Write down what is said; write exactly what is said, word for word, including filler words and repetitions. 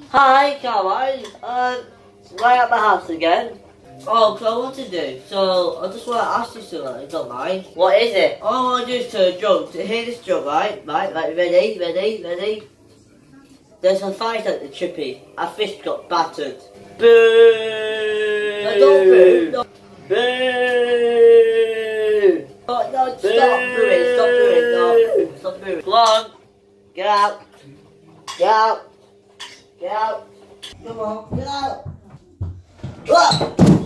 Hi, guys. Um, right at my house again. Oh, so what to do? So, I just want to ask you something, if you don't mind. What is it? All I want to do is turn a jug. To hear this jug, right? Right, right, ready, ready, ready. There's a fight at the chippy. A fish got battered. Boo! No, don't boo. No, Boo! no, no, stop booing, stop booing, no, stop booing. Come on. Get out. Get out. Get out. Come on, get out. Ah!